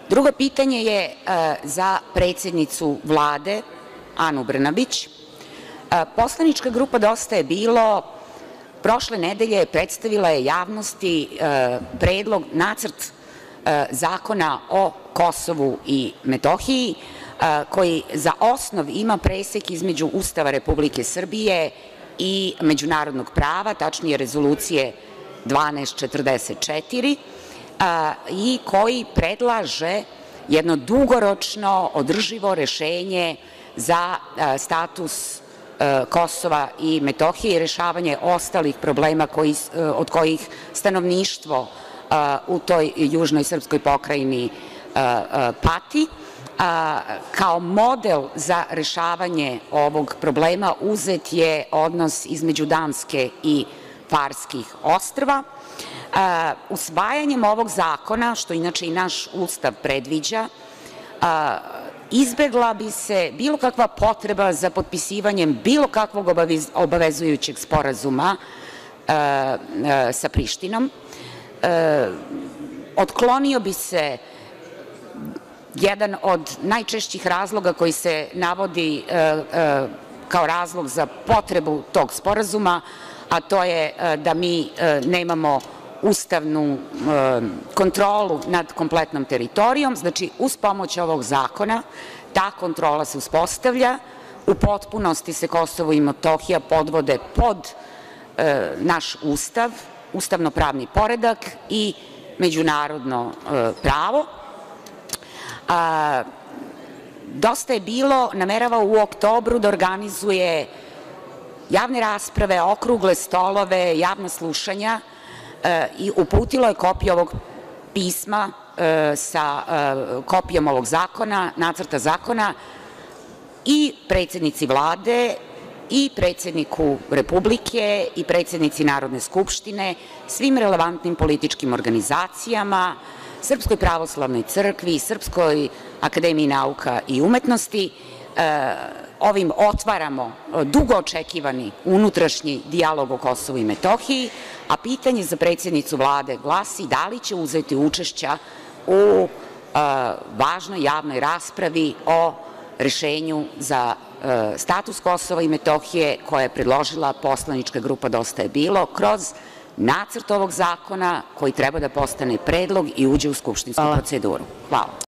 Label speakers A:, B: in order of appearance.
A: Drugo pitanje je za predsednicu Vlade, Anu Brnabić. Poslanička grupa Dosta je bilo prošle nedelje predstavila je javnosti predlog, nacrt zakona o Kosovu i Metohiji, koji za osnov ima presek između Ustava Republike Srbije i međunarodnog prava, tačnije Rezolucije 1244, i koji predlaže jedno dugoročno održivo rešenje za status Kosova i Metohije i rešavanje ostalih problema od kojih stanovništvo u toj južnoj srpskoj pokrajini pati. Kao model za rešavanje ovog problema uzet je odnos između Danske i Farskih ostrva. Usvajanjem ovog zakona, što inače i naš Ustav predviđa, izbegla bi se bilo kakva potreba za potpisivanjem bilo kakvog obavezujućeg sporazuma sa Prištinom. Otklonio bi se jedan od najčešćih razloga koji se navodi kao razlog za potrebu tog sporazuma, a to je da mi nemamo ustavnu kontrolu nad kompletnom teritorijom. Znači, uz pomoć ovog zakona ta kontrola se uspostavlja, u potpunosti se Kosovo i Metohija podvode pod naš Ustav, ustavno-pravni poredak i međunarodno pravo. Dosta je bilo namerava u oktobru da organizuje javne rasprave, okrugle stolove, javna slušanja i uputilo je kopiju ovog pisma sa kopijom ovog zakona, nacrta zakona, i predsednici Vlade i predsedniku Republike i predsednici Narodne skupštine, svim relevantnim političkim organizacijama, Srpskoj pravoslavnoj crkvi, Srpskoj akademiji nauka i umetnosti. Ovim otvaramo dugo očekivani unutrašnji dijalog o Kosovu i Metohiji, a pitanje za predsednicu Vlade glasi da li će uzeti učešća u važnoj javnoj raspravi o rešenju za status Kosova i Metohije koje je predložila poslanička grupa Dosta je bilo kroz nacrt ovog zakona koji treba da postane predlog i uđe u skupštinsku proceduru. Hvala.